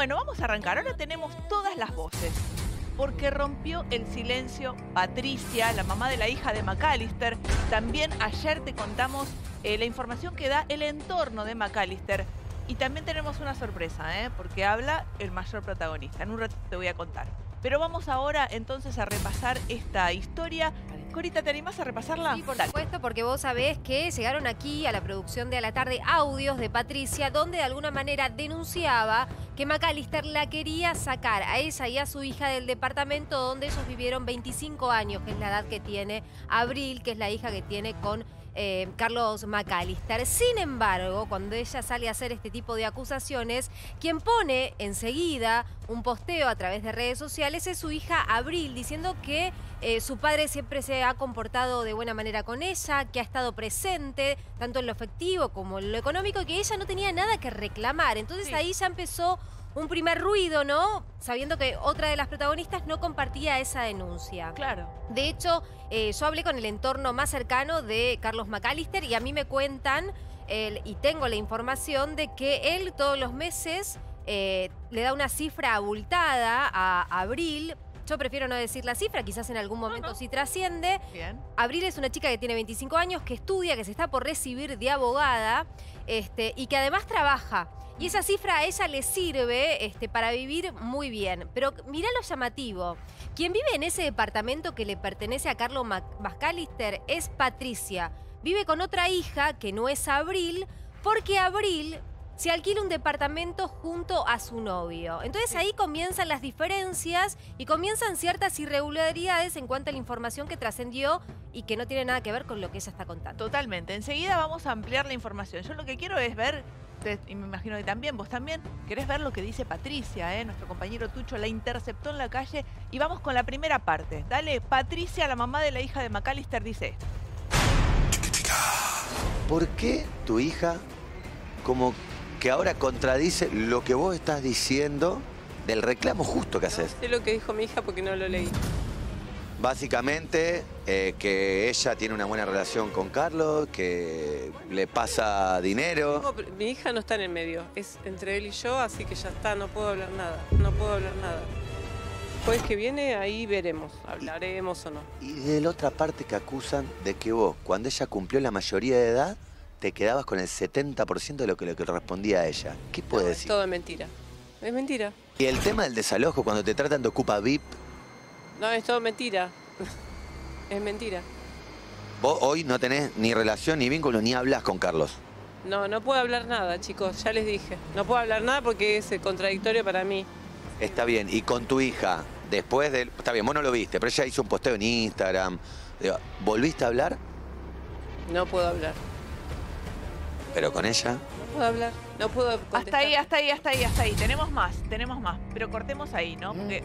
Bueno, vamos a arrancar. Ahora tenemos todas las voces. Porque rompió el silencio Patricia, la mamá de la hija de McAllister. También ayer te contamos la información que da el entorno de McAllister. Y también tenemos una sorpresa, porque habla el mayor protagonista. En un rato te voy a contar. Pero vamos ahora entonces a repasar esta historia. Corita, ¿te animás a repasarla? Sí, por supuesto, porque vos sabés que llegaron aquí a la producción de A la Tarde audios de Patricia, donde de alguna manera denunciaba que McAllister la quería sacar a ella y a su hija del departamento donde ellos vivieron 25 años, que es la edad que tiene Abril, que es la hija que tiene con Carlos McAllister. Sin embargo, cuando ella sale a hacer este tipo de acusaciones, quien pone enseguida un posteo a través de redes sociales es su hija Abril, diciendo que su padre siempre se ha comportado de buena manera con ella, que ha estado presente tanto en lo afectivo como en lo económico y que ella no tenía nada que reclamar. Entonces ahí ya empezó un primer ruido, ¿no? Sabiendo que otra de las protagonistas no compartía esa denuncia. Claro. De hecho, yo hablé con el entorno más cercano de Carlos McAllister y a mí me cuentan, y tengo la información de que él todos los meses le da una cifra abultada a Abril. Yo prefiero no decir la cifra, quizás en algún momento sí trasciende. Bien. Abril es una chica que tiene 25 años, que estudia, que se está por recibir de abogada y que además trabaja. Y esa cifra a ella le sirve para vivir muy bien. Pero mirá lo llamativo. Quien vive en ese departamento que le pertenece a Carlos McAllister es Patricia. Vive con otra hija que no es Abril, porque Abril se alquila un departamento junto a su novio. Entonces ahí comienzan las diferencias y comienzan ciertas irregularidades en cuanto a la información que trascendió y que no tiene nada que ver con lo que ella está contando. Totalmente. Enseguida vamos a ampliar la información. Yo lo que quiero es ver, y me imagino que también, vos también, querés ver lo que dice Patricia, nuestro compañero Tucho la interceptó en la calle. Y vamos con la primera parte. Dale, Patricia, la mamá de la hija de McAllister, dice esto. ¿Por qué tu hija como que ahora contradice lo que vos estás diciendo del reclamo justo que haces? No sé lo que dijo mi hija porque no lo leí. Básicamente, que ella tiene una buena relación con Carlos, que le pasa dinero. No, mi hija no está en el medio, es entre él y yo, así que ya está, no puedo hablar nada, no puedo hablar nada. Después que viene, ahí veremos, hablaremos o no. Y de la otra parte que acusan de que vos, cuando ella cumplió la mayoría de edad, te quedabas con el 70% de lo que le correspondía a ella. ¿Qué puede decir? Todo es mentira. Es mentira. Y el tema del desalojo, cuando te tratan de ocupa VIP. No, es todo mentira. Es mentira. Vos hoy no tenés ni relación, ni vínculo, ni hablas con Carlos. No, no puedo hablar nada, chicos, ya les dije. No puedo hablar nada porque es contradictorio para mí. Está bien. Y con tu hija, después del... Está bien, vos no lo viste, pero ella hizo un posteo en Instagram. ¿Volviste a hablar? No puedo hablar. ¿Pero con ella? No puedo hablar, no puedo contestar. Hasta ahí. Tenemos más. Pero cortemos ahí, ¿no? Porque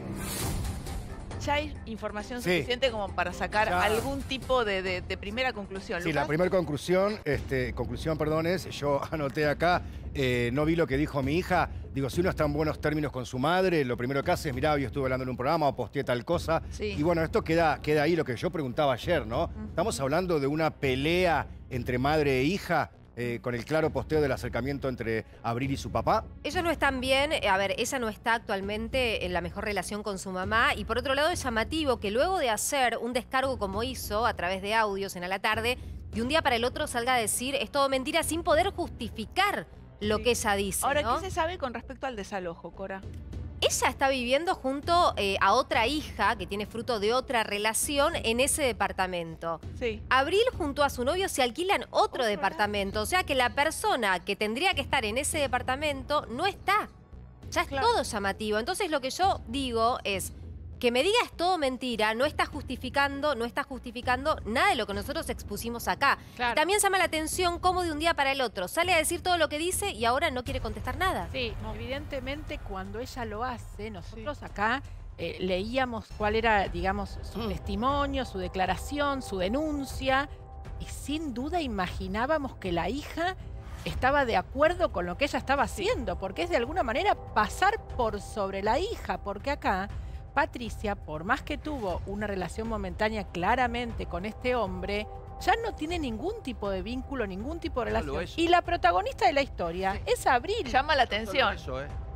ya hay información suficiente como para sacar algún tipo de primera conclusión. Sí, ¿Lucas? la primera conclusión, es, yo anoté acá, no vi lo que dijo mi hija. Digo, si uno está en buenos términos con su madre, lo primero que hace es, mirá, yo estuve hablando en un programa o posteé tal cosa. Sí. Y bueno, esto queda ahí lo que yo preguntaba ayer, ¿no? Estamos hablando de una pelea entre madre e hija, con el claro posteo del acercamiento entre Abril y su papá. Ellos no están bien, a ver, ella no está actualmente en la mejor relación con su mamá y por otro lado es llamativo que luego de hacer un descargo como hizo a través de audios en A la Tarde, de un día para el otro salga a decir es todo mentira sin poder justificar lo que ella dice. Ahora, ¿no? ¿qué se sabe con respecto al desalojo, Cora? Ella está viviendo junto a otra hija que tiene fruto de otra relación en ese departamento. Sí. Abril junto a su novio se alquilan otro departamento. O sea que la persona que tendría que estar en ese departamento no está. Ya es todo llamativo. Entonces lo que yo digo es que me diga es todo mentira, no está justificando nada de lo que nosotros expusimos acá. Claro. Y también llama la atención cómo de un día para el otro sale a decir todo lo que dice y ahora no quiere contestar nada. Sí, evidentemente cuando ella lo hace, nosotros acá leíamos cuál era, digamos, su testimonio, su declaración, su denuncia, y sin duda imaginábamos que la hija estaba de acuerdo con lo que ella estaba haciendo, porque es de alguna manera pasar por sobre la hija, porque acá Patricia, por más que tuvo una relación momentánea claramente con este hombre, ya no tiene ningún tipo de vínculo, ningún tipo de relación. Y la protagonista de la historia es Abril. Llama la atención.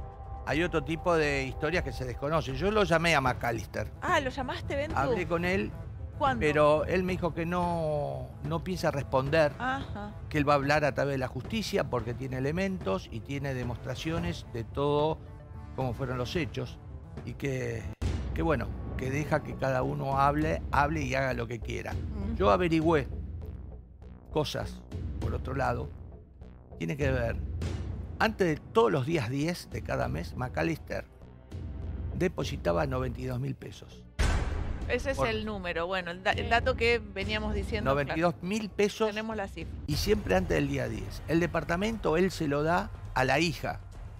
hay otro tipo de historias que se desconocen. Yo lo llamé a McAllister. Ah, ¿lo llamaste, Ventu? Hablé con él, ¿Cuándo? pero él me dijo que no piensa responder, Ajá. que él va a hablar a través de la justicia porque tiene elementos y tiene demostraciones de todo cómo fueron los hechos y que bueno, que deja que cada uno hable y haga lo que quiera. Yo averigüé cosas, por otro lado, tiene que ver, antes de todos los días 10 de cada mes, McAllister depositaba 92.000 pesos. Ese es el número, bueno, el dato que veníamos diciendo. 92.000 pesos. Tenemos la cifra. Y siempre antes del día 10. El departamento él se lo da a la hija.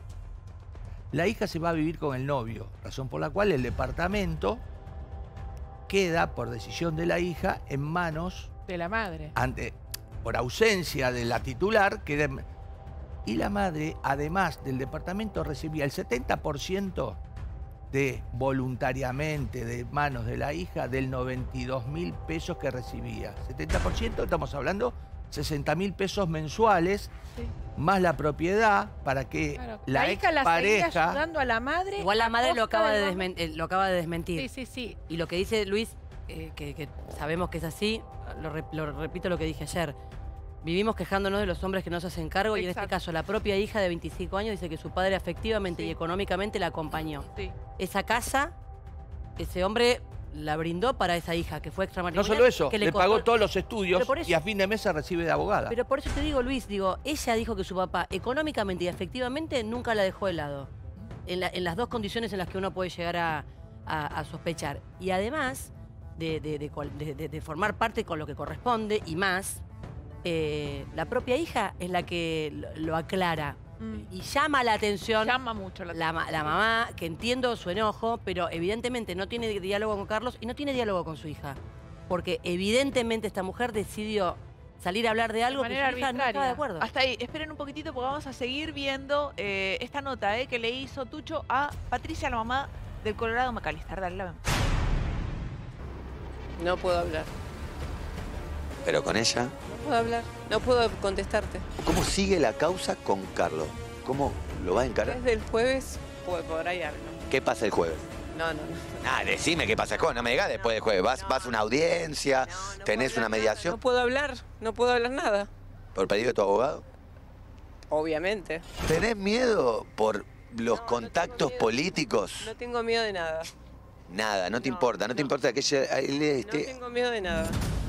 La hija se va a vivir con el novio, razón por la cual el departamento queda, por decisión de la hija, en manos De la madre. por ausencia de la titular, y la madre, además del departamento, recibía el 70% de voluntariamente de manos de la hija del 92.000 pesos que recibía. 70%, estamos hablando, 60.000 pesos mensuales, Sí. más la propiedad para que Claro. la hija la seguía expareja... ayudando a la madre. Igual la a madre lo costa acaba, de la lo acaba de desmentir. Sí, sí, sí. Y lo que dice Luis, que sabemos que es así, lo repito lo que dije ayer. Vivimos quejándonos de los hombres que no se hacen cargo y en este Exacto. caso la propia hija de 25 años dice que su padre afectivamente Sí. y económicamente la acompañó. Sí. Esa casa, ese hombre la brindó para esa hija que fue No extramatrimonial. solo eso, que le costó- pagó todos los estudios Pero por eso- y a fin de mes se recibe de abogada. Pero por eso te digo, Luis, ella dijo que su papá económicamente y afectivamente nunca la dejó de lado. En las dos condiciones en las que uno puede llegar a sospechar. Y además de formar parte con lo que corresponde y más, la propia hija es la que lo aclara. Y llama la atención Llama mucho la la mamá, que entiendo su enojo, pero evidentemente no tiene diálogo con Carlos y no tiene diálogo con su hija. Porque evidentemente esta mujer decidió salir a hablar de algo que su manera hija no estaba de arbitraria. acuerdo. Hasta ahí, esperen un poquitito porque vamos a seguir viendo esta nota que le hizo Tucho a Patricia, la mamá del Colorado McAllister. Dale, la vemos. No puedo hablar. Pero con ella, No puedo hablar. No puedo contestarte. ¿cómo sigue la causa con Carlos? ¿Cómo lo va a encarar? Desde el jueves, por ahí algo. ¿Qué pasa el jueves? No. Ah, decime qué pasa el jueves, no me digas después del jueves. ¿Vas a una audiencia? No ¿Tenés puedo una hablar nada. mediación? No puedo hablar nada. ¿Por pedido de tu abogado? Obviamente. ¿Tenés miedo por los No, contactos no tengo miedo. políticos? No tengo miedo de nada. Nada, no te No, importa, no te no. importa que ella, él No esté... tengo miedo de nada.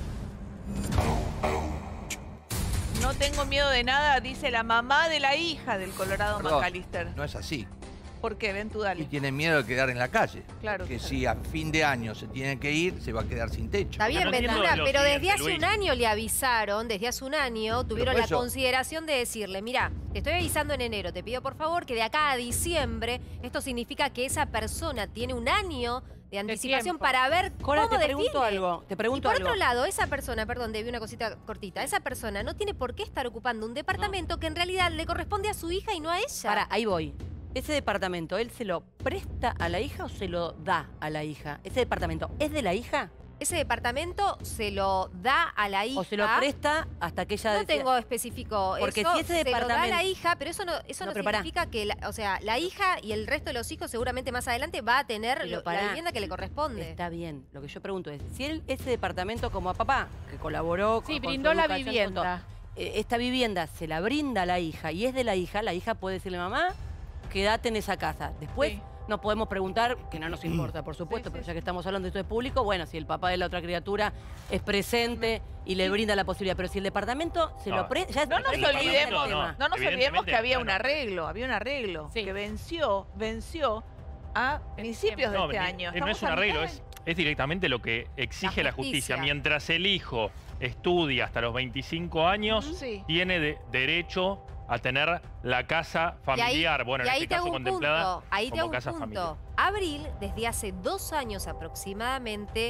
No tengo miedo de nada, dice la mamá de la hija del Colorado Perdón, McAllister. no es así. ¿Por qué? Ven tú, Y dale. tiene miedo de quedar en la calle. Claro. Que si a fin de año se tiene que ir, se va a quedar sin techo. Está bien, no entiendo Ventura, lo pero desde siguiente, hace Luis. un año le avisaron, desde hace un año tuvieron por la eso- consideración de decirle, mira, te estoy avisando en enero, te pido por favor que de acá a diciembre, esto significa que esa persona tiene un año de anticipación tiempo. para ver Cora, cómo te pregunto define. algo. Te Y pregunto por algo. otro lado, esa persona, perdón, debí una cosita cortita, esa persona no tiene por qué estar ocupando un departamento que en realidad le corresponde a su hija y no a ella. Para, ahí voy. Ese departamento, ¿él se lo presta a la hija o se lo da a la hija? ¿Ese departamento es de la hija Ese departamento se lo da a la hija. o se lo presta hasta que ella No decida? tengo específico. Porque eso si ese se lo da a departamento- la hija, pero eso no No, pero pará. significa que, o sea, la hija y el resto de los hijos seguramente más adelante va a tener Pero la pará. vivienda que le corresponde. Está bien. Lo que yo pregunto es, si ese departamento como a papá, que colaboró Sí, con brindó su la educación, con vivienda. todo, esta vivienda se la brinda a la hija y es de la hija puede decirle, mamá, quédate en esa casa. Después Sí. nos podemos preguntar, que no nos importa, por supuesto, Sí, pero sí, ya que estamos hablando de esto de público, bueno, si el papá de la otra criatura es presente y le brinda la posibilidad, pero si el departamento se No. lo presta, ya No nos ahí está el olvidemos, tema. no nos olvidemos Evidentemente, que había no, un no. arreglo, Sí. que venció a principios de No, este año. no es Estamos un a arreglo, mitad es directamente lo que exige La la justicia. justicia. Mientras el hijo estudia hasta los 25 años, Sí. tiene derecho a tener la casa familiar. Bueno, y en ahí este te hago caso un contemplada punto. Ahí te como hago un casa punto. familiar. Abril, desde hace 2 años aproximadamente,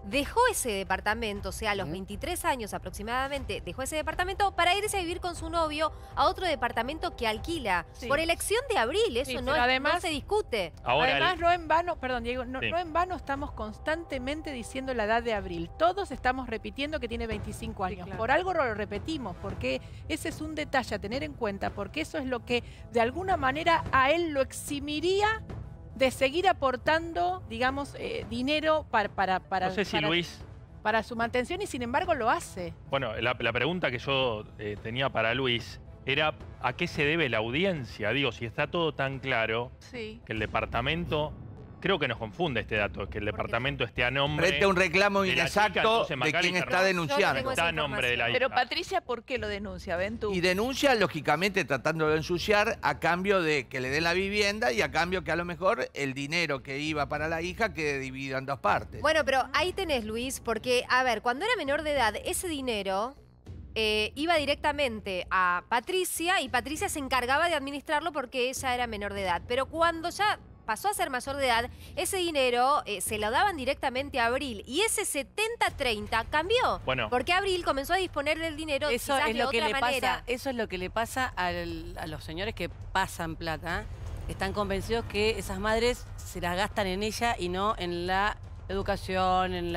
dejó ese departamento, o sea, a los 23 años aproximadamente, dejó ese departamento para irse a vivir con su novio a otro departamento que alquila. Sí. Por elección de Abril, eso Sí, no, pero además- no se discute. Ahora, Además, no en vano, perdón, Diego, no, Sí. no en vano estamos constantemente diciendo la edad de Abril. Todos estamos repitiendo que tiene 25 años. claro. Por algo lo repetimos, porque ese es un detalle a tener en cuenta, porque eso es lo que de alguna manera a él lo eximiría de seguir aportando, digamos, dinero para no sé si Luis... para su mantención y sin embargo lo hace. Bueno, la pregunta que yo tenía para Luis era ¿a qué se debe la audiencia? Digo, si está todo tan claro Sí. que el departamento... Creo que nos confunde este dato, que el departamento esté a nombre... Frente a un reclamo de la chica, inexacto entonces de Macaulay quien está no. denunciando. tengo Está a esa nombre de la hija. Pero Patricia, ¿por qué lo denuncia? Ven tú. Y denuncia, lógicamente, tratando de ensuciar a cambio de que le den la vivienda y a cambio que a lo mejor el dinero que iba para la hija quede dividido en dos partes. Bueno, pero ahí tenés, Luis, porque, a ver, cuando era menor de edad, ese dinero iba directamente a Patricia y Patricia se encargaba de administrarlo porque ella era menor de edad. Pero cuando ya pasó a ser mayor de edad, ese dinero se lo daban directamente a Abril. Y ese 70-30 cambió. Bueno. Porque Abril comenzó a disponer del dinero Eso quizás es de lo que otra le manera. pasa, eso es lo que le pasa a los señores que pasan plata. Están convencidos que esas madres se las gastan en ella y no en la educación, en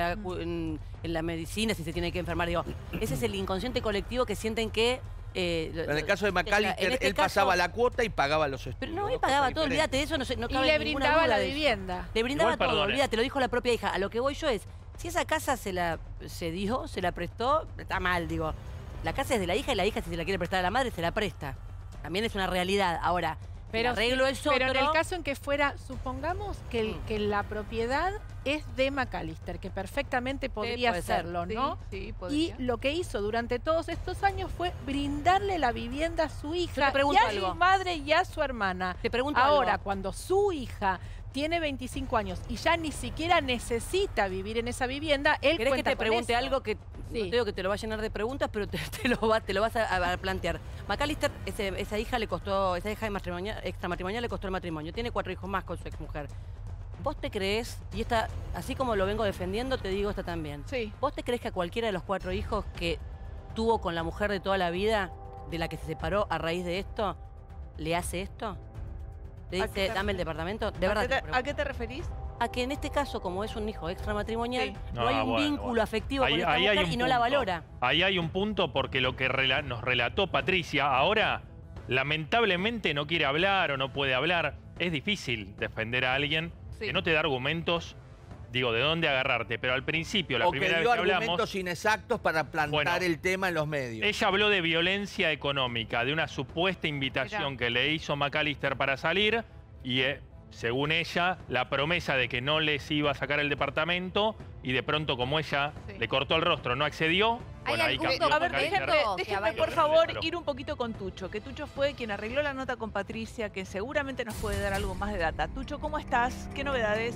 la medicina, si se tiene que enfermar. Digo, ese es el inconsciente colectivo que sienten que... En el caso de McAllister, en este él caso- pasaba la cuota y pagaba los estudios. Pero no, él dos pagaba cosas todo, diferentes. olvídate de eso, no Y cabe le ninguna brindaba duda la de eso. vivienda. Le brindaba Igual, todo, perdone. olvídate, lo dijo la propia hija. A lo que voy yo es, si esa casa se la dio, se la prestó, está mal, digo. La casa es de la hija y la hija si se la quiere prestar a la madre, se la presta. También es una realidad. Ahora, Pero, el arreglo sí, es otro. pero en el caso en que fuera, supongamos que, Mm. que la propiedad es de McAllister, que perfectamente podría puede ser. serlo, ¿no? Sí, Y podría. lo que hizo durante todos estos años fue brindarle la vivienda a su hija y pregunto a algo. su madre y a su hermana. Te pregunto Ahora, algo. cuando su hija tiene 25 años y ya ni siquiera necesita vivir en esa vivienda, él ¿Querés que cuenta te con pregunte eso. algo que Sí. no te digo que te lo va a llenar de preguntas, pero te lo vas a plantear? McAllister, esa hija extramatrimonial le costó el matrimonio. Tiene 4 hijos más con su exmujer. ¿Vos te creés, y esta, así como lo vengo defendiendo, te digo esta también, Sí. ¿vos te creés que a cualquiera de los 4 hijos que tuvo con la mujer de toda la vida, de la que se separó a raíz de esto, le hace esto? ¿Le ¿A qué dice, te dame el refieres? departamento? De verdad. te lo ¿A pregunto. qué te referís? A que en este caso, como es un hijo extramatrimonial, Sí. no hay un bueno, vínculo bueno. afectivo con esta Ahí hay mujer un y no la punto. valora. Ahí hay un punto porque lo que nos relató Patricia ahora, lamentablemente no quiere hablar o no puede hablar. Es difícil defender a alguien Sí. que no te da argumentos, digo, de dónde agarrarte. Pero al principio, la O que primera dio vez que hablamos, argumentos inexactos para plantar Bueno, el tema en los medios. ella habló de violencia económica, de una supuesta invitación que le hizo McAllister para salir y, según ella, la promesa de que no les iba a sacar el departamento y de pronto, como ella Sí. le cortó el rostro, no accedió. ¿Hay Bueno, ahí algún cambió A ver, McAllister. documento que déjenme avale? por favor Claro. ir un poquito con Tucho, que Tucho fue quien arregló la nota con Patricia, que seguramente nos puede dar algo más de data. Tucho, ¿cómo estás? ¿Qué novedades?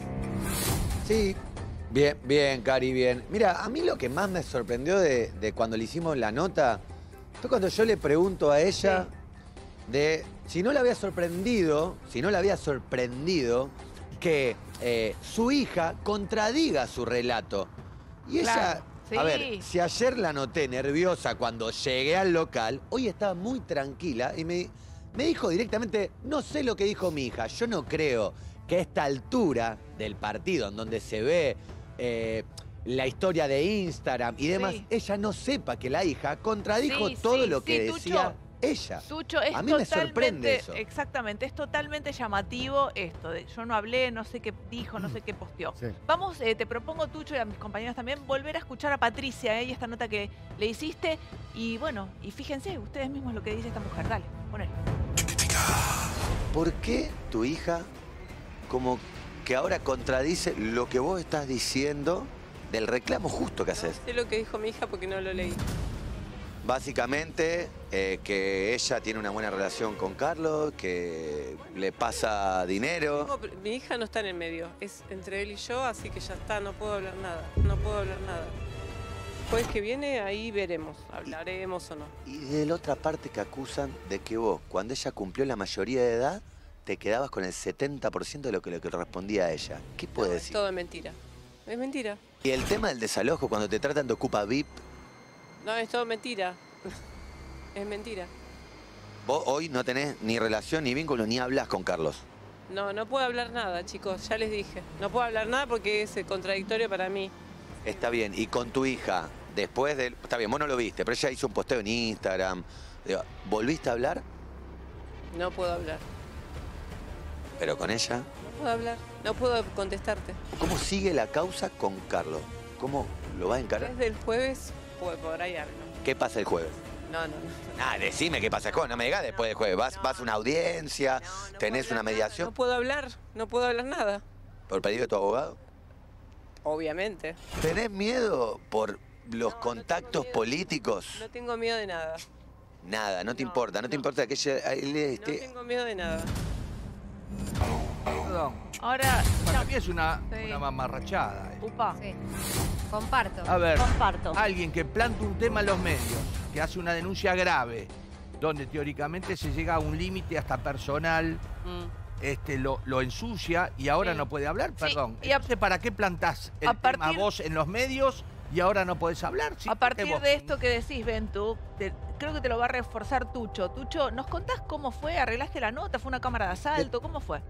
Sí, bien, bien, Cari, bien. Mira, a mí lo que más me sorprendió de cuando le hicimos la nota fue cuando yo le pregunto a ella de si no le había sorprendido, que su hija contradiga su relato. Y ella, Claro, sí. a ver, si ayer la noté nerviosa cuando llegué al local, hoy estaba muy tranquila y me dijo directamente, no sé lo que dijo mi hija, yo no creo que a esta altura del partido, en donde se ve la historia de Instagram y demás, Sí. ella no sepa que la hija contradijo Sí, todo sí, lo que sí, decía Tucho. ella. Tucho, es A mí me totalmente, sorprende eso. exactamente, es totalmente llamativo esto de yo no hablé, no sé qué dijo, no sé qué posteó. Sí. Vamos, te propongo, Tucho, y a mis compañeros también, volver a escuchar a Patricia y esta nota que le hiciste. Y bueno, y fíjense ustedes mismos lo que dice esta mujer. Dale, ponelo. ¿Por qué tu hija como que ahora contradice lo que vos estás diciendo del reclamo justo que haces? Sé lo que dijo mi hija porque no lo leí. Básicamente, que ella tiene una buena relación con Carlos, que le pasa dinero. No, pero mi hija no está en el medio, es entre él y yo, así que ya está, no puedo hablar nada, no puedo hablar nada. Jueves que viene, ahí veremos, hablaremos o no. Y de la otra parte que acusan de que vos, cuando ella cumplió la mayoría de edad, te quedabas con el 70% de lo que le correspondía a ella. ¿Qué puede No, es decir? todo mentira. es mentira. ¿Y el tema del desalojo, cuando te tratan de ocupa VIP? No, es todo mentira. Es mentira. Vos hoy no tenés ni relación, ni vínculo, ni hablas con Carlos. No, no puedo hablar nada, chicos, ya les dije. No puedo hablar nada porque es contradictorio para mí. Está bien, y con tu hija, después del... Está bien, vos no lo viste, pero ella hizo un posteo en Instagram. Digo, ¿volviste a hablar? No puedo hablar. ¿Pero con ella? No puedo hablar. No puedo contestarte. ¿Cómo sigue la causa con Carlos? ¿Cómo lo va a encarar? Desde el jueves, pues por ahí algo. ¿Qué pasa el jueves? No. Decime qué pasa el jueves, no me digas después del jueves. ¿Vas a una audiencia? No ¿Tenés puedo una hablar mediación? nada. No puedo hablar nada. ¿Por pedido de tu abogado? Obviamente. ¿Tenés miedo por los No, contactos no tengo miedo. políticos? No tengo miedo de nada. Nada, no te No, importa, no te importa que ella... él No esté... tengo miedo de nada. Perdón. Ahora, Para mí es una Sí. mamarrachada. upa. Sí. Comparto. A ver, Comparto. alguien que planta un tema en los medios, que hace una denuncia grave, donde teóricamente se llega a un límite hasta personal, lo ensucia y ahora Sí. no puede hablar, Sí, perdón. y a- Entonces, ¿para qué plantás el a tema partir- vos en los medios y ahora no podés hablar? Sí, A partir vos- de esto que decís, Ventu, creo que te lo va a reforzar Tucho. Tucho, ¿nos contás cómo fue? ¿Arreglaste la nota? ¿Fue una cámara de asalto? ¿Cómo fue?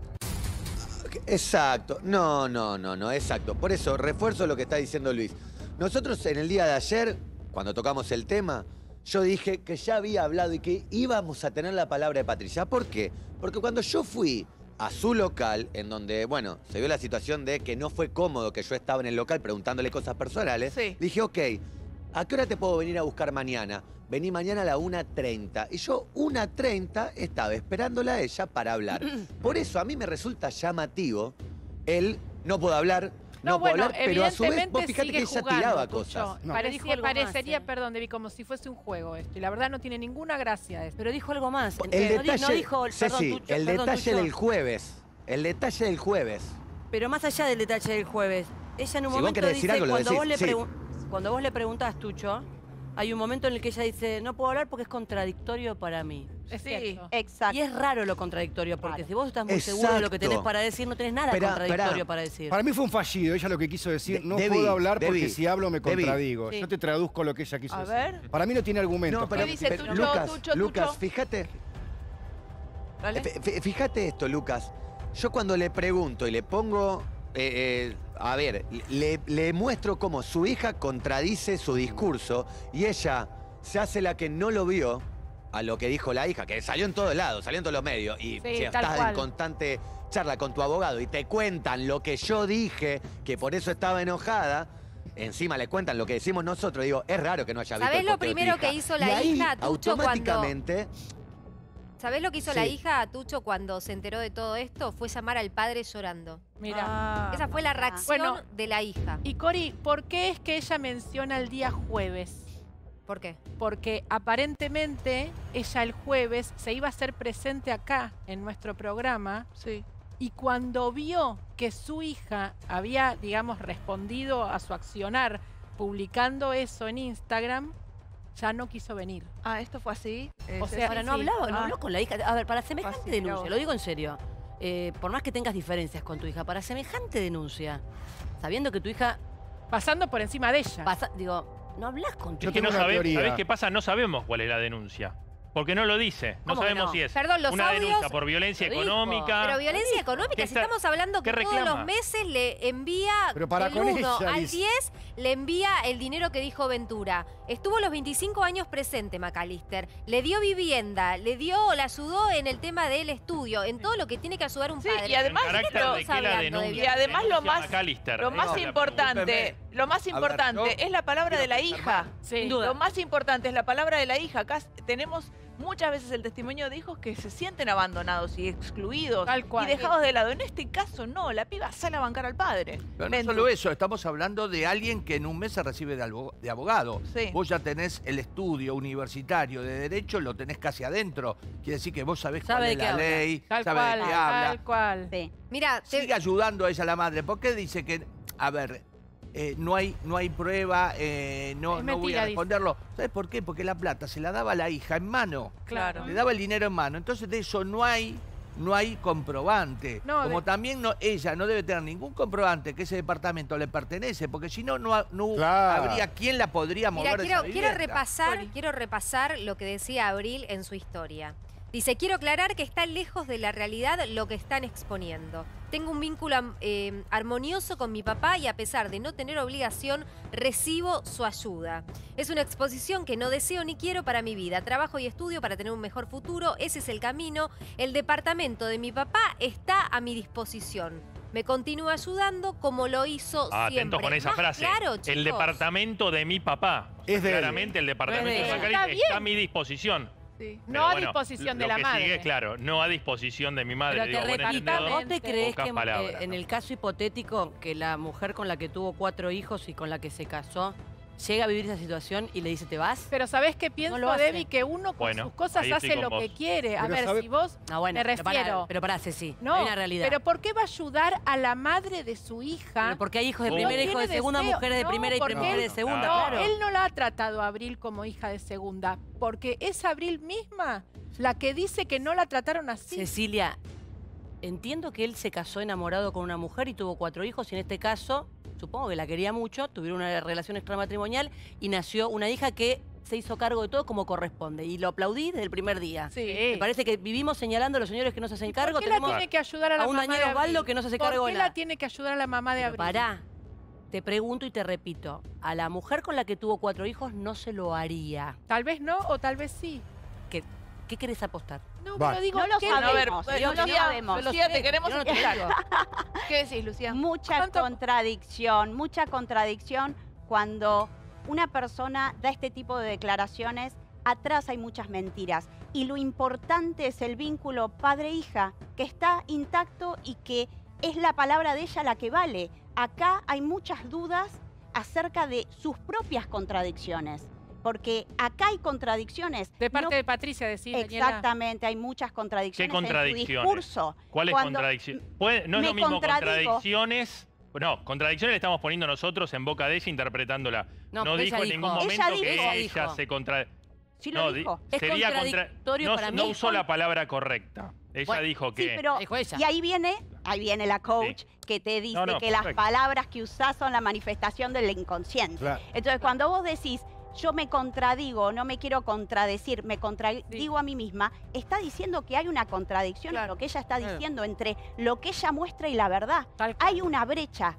Exacto, no, exacto. Por eso, refuerzo lo que está diciendo Luis. Nosotros en el día de ayer, cuando tocamos el tema, yo dije que ya había hablado y que íbamos a tener la palabra de Patricia. ¿Por qué? Porque cuando yo fui a su local, en donde, bueno, se vio la situación de que no fue cómodo que yo estaba en el local preguntándole cosas personales, Sí. dije, ok, ¿a qué hora te puedo venir a buscar mañana? Vení mañana a la 1:30. Y yo 1:30 estaba esperándola a ella para hablar. Por eso a mí me resulta llamativo el no puedo hablar, no puedo hablar, pero a su vez vos fíjate que ella tiraba cosas. No. Pero dijo algo Parecería, más, perdón, Debbie, como si fuese un juego esto. Y la verdad no tiene ninguna gracia esto. Pero dijo algo más. El No detalle, dijo, perdón, Ceci, Tucho, el perdón, detalle Tucho. del jueves. El detalle del jueves. Pero más allá del detalle del jueves, ella en un Si vos momento querés dice, decir algo, lo cuando, vos decís, le sí. cuando vos le preguntás, Tucho, hay un momento en el que ella dice, no puedo hablar porque es contradictorio para mí. Es Sí, cierto. Exacto. Y es raro lo contradictorio, porque Raro. si vos estás muy seguro de lo que tenés Exacto. para decir, no tenés nada Esperá, contradictorio esperá. para decir. Para mí fue un fallido. Ella lo que quiso decir, no Debbie, puedo hablar porque Debbie, si hablo me Debbie. contradigo. Sí. Yo te traduzco lo que ella quiso A decir. ver. Para mí no tiene argumentos. No, pero, ¿Qué dice pero Tucho, Lucas, Tucho, Lucas, Tucho? fíjate. ¿Vale? Fíjate esto, Lucas. Yo cuando le pregunto y le pongo, a ver, le muestro cómo su hija contradice su discurso y ella se hace la que no lo vio a lo que dijo la hija, que salió en todos lados, salió en todos los medios. Y Sí, si tal estás cual. en constante charla con tu abogado y te cuentan lo que yo dije, que por eso estaba enojada, encima le cuentan lo que decimos nosotros, digo, es raro que no haya visto ¿Sabés el lo posteo de tu primero hija. que hizo la Y ahí, hija, Tucho, cuando- automáticamente... ¿Sabés lo que hizo Sí. la hija, Tucho, cuando se enteró de todo esto? Fue llamar al padre llorando. Mira. Ah, Esa fue la reacción Bueno. de la hija. Y Cori, ¿por qué es que ella menciona el día jueves? ¿Por qué? Porque aparentemente ella el jueves se iba a hacer presente acá en nuestro programa sí. y cuando vio que su hija había, digamos, respondido a su accionar publicando eso en Instagram, ya no quiso venir. Ah, ¿esto fue así? O sea, Ahora, no sí. hablaba, no Ah. habló con la hija. A ver, para semejante Fácil, denuncia, pero- lo digo en serio, por más que tengas diferencias con tu hija, para semejante denuncia, sabiendo que tu hija Pasando por encima de ella. pasa, digo, no hablas con tu Yo Es que hija. tengo no una sabemos, teoría. ¿sabés qué pasa? No sabemos cuál es la denuncia. Porque no lo dice. No ¿Cómo que sabemos no? si es Perdón, los una audios- denuncia por violencia Lo dijo. económica. Pero violencia económica, ¿Qué si está- estamos hablando qué que todos reclama? los meses le envía Pero para del con 1 ella, al dice. 10, le envía el dinero que dijo Ventura. Estuvo los 25 años presente McAllister. Le dio vivienda, la ayudó en el tema del estudio, en todo lo que tiene que ayudar un Sí, padre. y además, ¿En carácter pero- de qué la hablando de denuncia? y además lo Denuncia más- McAllister. Lo más Esa es la importante, Discúlpeme. lo más A ver, importante yo es la palabra de la quiero hija. Sí. Sin duda. Lo más importante es la palabra de la hija. Acá tenemos muchas veces el testimonio de hijos que se sienten abandonados y excluidos Tal cual. y dejados de lado. En este caso no, la piba sale a bancar al padre. Pero no Ventu. solo eso, estamos hablando de alguien que en un mes se recibe de abogado. Sí. Vos ya tenés el estudio universitario de Derecho, lo tenés casi adentro. Quiere decir que vos sabés Sabe cuál de es qué la habla. ley, Tal sabés cual, de qué habla. tal cual. Sí. Mira, Sigue ayudando a ella la madre. ¿Por qué dice que, a ver, no hay prueba, no voy mentira, a dice. responderlo? ¿Sabes por qué? Porque la plata se la daba la hija en mano. Claro. Le daba el dinero en mano. Entonces de eso no hay no hay comprobante. No, Como también ella no debe tener ningún comprobante que ese departamento le pertenece, porque si no, no Claro. habría quien la podría mover Mira, de esa quiero vivienda. quiero repasar lo que decía Abril en su historia. Dice, quiero aclarar que está lejos de la realidad lo que están exponiendo. Tengo un vínculo armonioso con mi papá y a pesar de no tener obligación, recibo su ayuda. Es una exposición que no deseo ni quiero para mi vida. Trabajo y estudio para tener un mejor futuro. Ese es el camino. El departamento de mi papá está a mi disposición. Me continúa ayudando como lo hizo siempre. Atento con esa Más frase. claro, el chicos. departamento de mi papá. Es de él. Claramente el departamento No es de de él. Macalister Está está a bien. mi disposición. Sí. No Pero a bueno, disposición de lo la que madre. sigue, claro, no a disposición de mi madre. Pero digo, te buen repito, entendedor, ¿vos te crees pocas que palabras, en ¿no? el caso hipotético que la mujer con la que tuvo 4 hijos y con la que se casó llega a vivir esa situación y le dice te vas? Pero ¿sabés qué pienso, lo hace. Debbie? Que uno con Bueno, sus cosas ahí estoy hace con lo que vos. quiere. A Pero ver, ¿sabe? si vos No, bueno, me pero refiero... pero pará, sí. No, hay una realidad. pero ¿por qué va a ayudar a la madre de su hija? Pero porque hay hijos de No primera, hijos de tiene segunda, deseo. mujeres de No, primera y porque mujeres de él- segunda, No, claro. él no la ha tratado a Abril como hija de segunda, porque es Abril misma la que dice que no la trataron así. Cecilia, entiendo que él se casó enamorado con una mujer y tuvo 4 hijos y en este caso, supongo que la quería mucho, tuvieron una relación extramatrimonial y nació una hija que se hizo cargo de todo como corresponde y lo aplaudí desde el primer día. Sí. Me parece que vivimos señalando a los señores que no se hacen cargo. ¿Por qué la Tenemos tiene que ayudar a la a un mamá de Daniel Abril? Osvaldo que no se hace cargo ¿Por de qué nada? la tiene que ayudar a la mamá de Pero Abril? pará, te pregunto y te repito, a la mujer con la que tuvo 4 hijos no se lo haría. Tal vez no o tal vez sí. ¿Qué querés apostar? No, Vale. pero digo, No lo ¿qué- Bueno, a ver, sabemos, Lucía, no lo sabemos. Lucía, te queremos Yo no te escuchar. digo. ¿Qué decís, Lucía? Mucha contradicción cuando una persona da este tipo de declaraciones. Atrás hay muchas mentiras y lo importante es el vínculo padre-hija que está intacto y que es la palabra de ella la que vale. Acá hay muchas dudas acerca de sus propias contradicciones, porque acá hay contradicciones. De parte No- de Patricia, decís, Daniela. Exactamente, hay muchas contradicciones ¿Qué contradicciones? en su discurso. ¿Cuáles Cuando contradicciones? No es me lo mismo contradigo. contradicciones. No, contradicciones le estamos poniendo nosotros en boca de ella interpretándola. No, No, ella dijo en dijo. ningún momento Ella que dijo. ella se contra... Sí lo No, dijo. Es sería contradictorio no, para mí. no usó la palabra correcta. Ella Bueno, dijo Sí, que... pero Dijo ella. y ahí viene la coach que te dice No, que las perfecto. palabras que usás son la manifestación del inconsciente. Claro. Entonces, cuando vos decís, yo me contradigo, no me quiero contradecir, me contradigo a mí misma, está diciendo que hay una contradicción en lo que ella está diciendo entre lo que ella muestra y la verdad. Tal cual. Hay una brecha.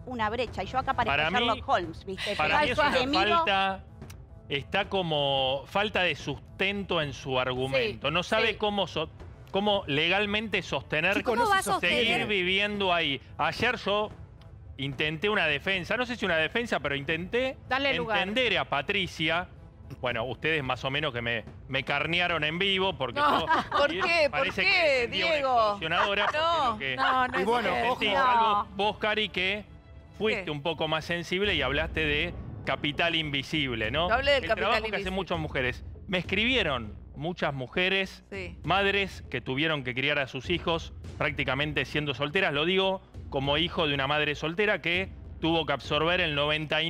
Y yo acá parezco Para mí- Sherlock Holmes, ¿viste? Para Pero mí es una te miro- falta... Está como falta de sustento en su argumento. No sabe sí. cómo legalmente sostener, Chicos, ¿Cómo no va a se sostiene. seguir sostener? viviendo ahí. Ayer yo intenté una defensa, no sé si una defensa, pero intenté Dale lugar. entender a Patricia. Bueno, ustedes más o menos que me carnearon en vivo porque No. yo ¿Por qué? ¿Por parece qué, que defendía una Diego? extorsionadora, porque No, lo que No, no Y es bueno, cierto. ojo. sentí, No. salvo vos, Cari, que fuiste ¿Qué? un poco más sensible y hablaste de capital invisible, ¿no? Yo hablé del El capital trabajo que hacen invisible. muchas mujeres. Me escribieron muchas mujeres, Sí. madres que tuvieron que criar a sus hijos prácticamente siendo solteras. Lo digo como hijo de una madre soltera que tuvo que absorber el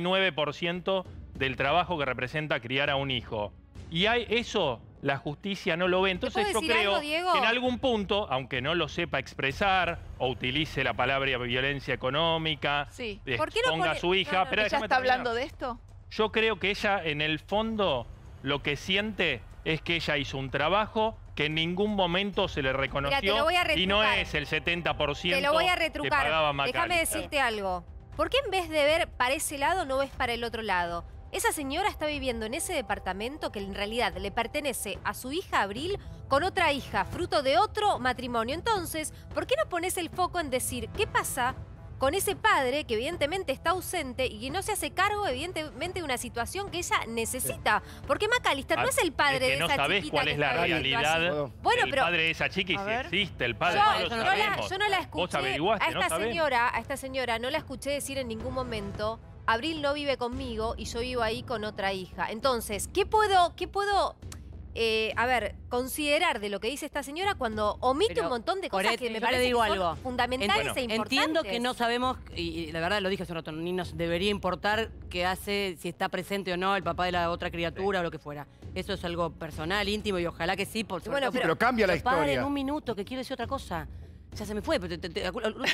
99% del trabajo que representa criar a un hijo. Y eso la justicia no lo ve. Entonces puedo yo decir creo algo, Diego? que en algún punto, aunque no lo sepa expresar o utilice la palabra violencia económica, Sí. ¿Por qué no exponga pone- a su hija, Claro, pero ¿Ella déjame está terminar. hablando de esto? Yo creo que ella, en el fondo, lo que siente es que ella hizo un trabajo que en ningún momento se le reconoció Mira, te lo voy a y no retrucar. es el 70% Te lo voy a que retrucar. pagaba Déjame Macalister. decirte algo. ¿Por qué en vez de ver para ese lado no ves para el otro lado? Esa señora está viviendo en ese departamento que en realidad le pertenece a su hija Abril con otra hija, fruto de otro matrimonio. Entonces, ¿por qué no pones el foco en decir qué pasa con ese padre que evidentemente está ausente y que no se hace cargo evidentemente de una situación que ella necesita? Porque Macalister no es el padre Es que de no esa sabés chiquita cuál que es la está viviendo realidad allí. Bueno, del pero padre de esa chica y A si ver. existe el padre. yo, no lo yo no sabemos. yo no la Vos escuché averiguaste, a ¿no esta sabés? señora no la escuché decir en ningún momento, Abril no vive conmigo y yo vivo ahí con otra hija. Entonces, ¿qué puedo a ver, considerar de lo que dice esta señora cuando omite Pero, un montón de cosas Coret, que me yo te parece digo que son algo. fundamentales e importantes. Entiendo que no sabemos, y la verdad lo dije hace un rato, ni nos debería importar qué hace, si está presente o no el papá de la otra criatura o lo que fuera. Eso es algo personal, íntimo, y ojalá que sí. Por Bueno, pero cambia la paren historia. un minuto, que quiero decir otra cosa. Ya se me fue. Pero Yo sé,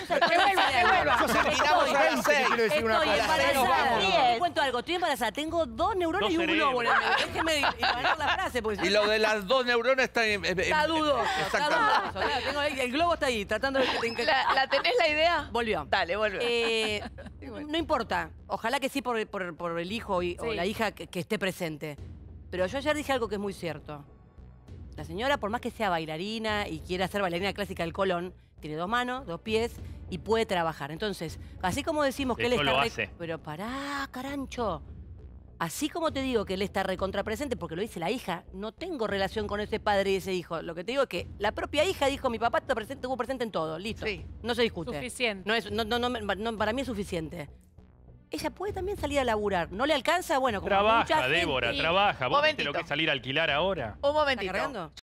tiramos 20, que quiero decir una Estoy cosa. embarazada. Te cuento algo, estoy embarazada. Tengo 2 neuronas Dos y un cerebros. globo. Déjeme ganar la frase. Porque Y lo de las 2 neuronas está en... está dudoso. Exactamente. Está dudoso. Tengo el globo está ahí, tratando de... ¿La tenés la idea? Volvió. Dale, vuelve. No importa. Ojalá que sí por el hijo o la hija que esté presente. Pero yo ayer dije algo que es muy cierto. La señora, por más que sea bailarina y quiera ser bailarina clásica del Colón, tiene 2 manos, 2 pies y puede trabajar. Entonces, así como decimos que él Eso está... lo hace. Pero pará, carancho. Así como te digo que él está recontrapresente, porque lo dice la hija, no tengo relación con ese padre y ese hijo. Lo que te digo es que la propia hija dijo, mi papá estuvo presente en todo, listo. Sí. No se discute. Suficiente. No, para mí es suficiente. Ella puede también salir a laburar. ¿No le alcanza? Bueno, como a mucha Trabaja, gente. Débora, trabaja. ¿Vos viste lo Momentito. que es salir a alquilar ahora? Un ¿Está momentito. cargando?